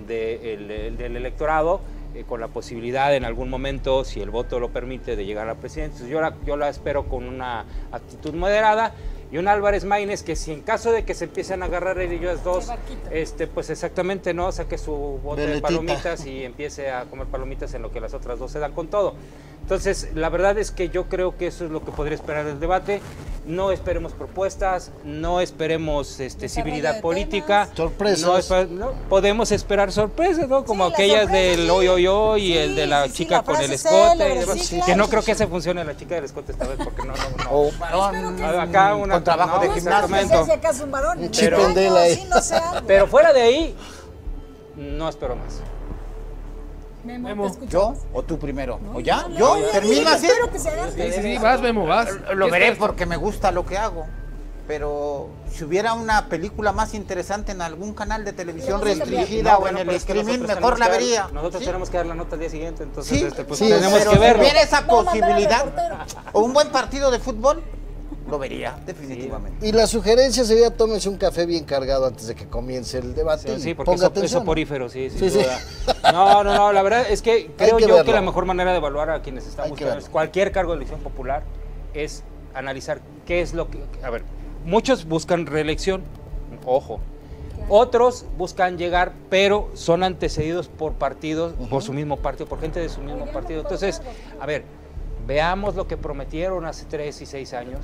de el, del electorado, eh, con la posibilidad en algún momento, si el voto lo permite, de llegar a la presidencia. Entonces yo la, yo la espero con una actitud moderada, y un Álvarez Maínez que si en caso de que se empiecen a agarrar ellos dos, este, pues exactamente no, saque su bote de Veletita. palomitas y empiece a comer palomitas en lo que las otras dos se dan con todo. Entonces, la verdad es que yo creo que eso es lo que podría esperar del debate. No esperemos propuestas, no esperemos este, Desarrollo civilidad de política. temas. Sorpresas. No, espa- no, podemos esperar sorpresas, ¿no? Como Sí, las aquellas sorpresas, del sí. hoy, hoy, hoy, y Sí, el de la sí, sí, chica la con el frase escote. célebre, y demás. sí, Que claro. no creo que se funcione la chica del escote esta vez, porque no, no, no. O un varón Acá una- con trabajo no, de no, gimnasio. No sé si acaso un varón. Un en chip el and dale baño, ahí. sí, no sé algo. Pero fuera de ahí, no espero más. Memo, Memo. ¿te escuchamos? ¿Yo o tú primero? No, ¿O ya? no, ¿Yo? no, ¿Termina no, así? espero que se hagan. Sí, sí, sí, vas, Memo, vas. Lo ¿Qué veré esperas? porque me gusta lo que hago. pero si hubiera una película más interesante en algún canal de televisión Pero no se restringida No, o bueno, en pero el es que streaming, nosotros mejor tenemos la que dar- vería. Nosotros ¿Sí? tenemos que dar la nota al día siguiente, entonces Sí, este, pues, sí, tenemos pero que si verlo. hubiera esa Va a mandar al posibilidad reportero. o un buen partido de fútbol, lo vería definitivamente. Y la sugerencia sería tómese un café bien cargado antes de que comience el debate. Sí, sí, y porque ponga eso, atención. es soporífero, sí, sin Sí, sí. duda. No, no, no, la verdad es que creo que yo verlo. que la mejor manera de evaluar a quienes están Hay que buscando verlo. cualquier cargo de elección popular es analizar qué es lo que... A ver, muchos buscan reelección, ojo. Otros buscan llegar, pero son antecedidos por partidos, por su mismo partido, por gente de su mismo partido. Entonces, a ver, veamos lo que prometieron hace tres y seis años,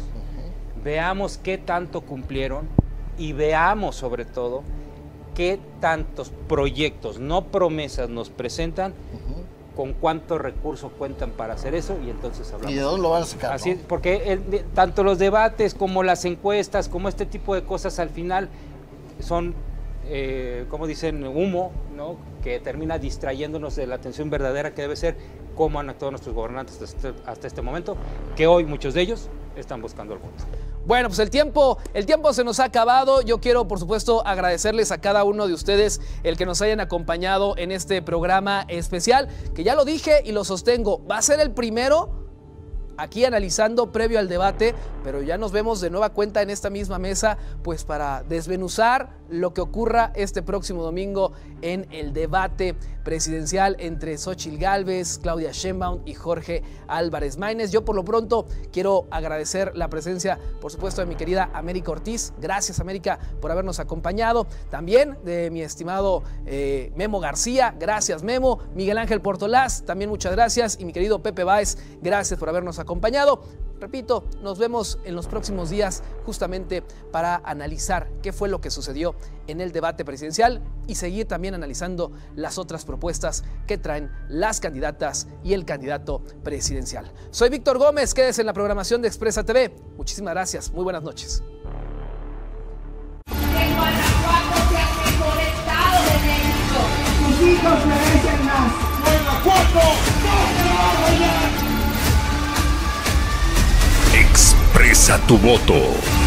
veamos qué tanto cumplieron y veamos sobre todo qué tantos proyectos, no promesas, nos presentan, con cuántos recursos cuentan para hacer eso y entonces hablamos. ¿Y de dónde lo van a sacar? Así no? es, porque el- de- tanto los debates como las encuestas, como este tipo de cosas al final son, eh, como dicen, humo, ¿no? Que termina distrayéndonos de la atención verdadera que debe ser cómo han actuado nuestros gobernantes hasta este, hasta este momento, que hoy muchos de ellos están buscando el voto. Bueno, pues el tiempo, el tiempo se nos ha acabado. Yo quiero, por supuesto, agradecerles a cada uno de ustedes el que nos hayan acompañado en este programa especial, que ya lo dije y lo sostengo, va a ser el primero aquí analizando previo al debate, pero ya nos vemos de nueva cuenta en esta misma mesa, pues para desmenuzar lo que ocurra este próximo domingo en el debate presidencial entre Xóchitl Gálvez, Claudia Sheinbaum y Jorge Álvarez Maínez. Yo por lo pronto quiero agradecer la presencia, por supuesto, de mi querida América Ortiz. Gracias, América, por habernos acompañado. También de mi estimado eh, Memo García. Gracias, Memo. Miguel Ángel Portolás, también muchas gracias. Y mi querido Pepe Báez, gracias por habernos acompañado. Repito, nos vemos en los próximos días justamente para analizar qué fue lo que sucedió en el debate presidencial y seguir también analizando las otras propuestas que traen las candidatas y el candidato presidencial. Soy Víctor Gómez, quédese en la programación de Expresa T V. Muchísimas gracias, muy buenas noches. En Guanajuato se hace mejor Estado de México. Tus hijos merecen más. Guanajuato, no te va a fallar. Expresa tu voto.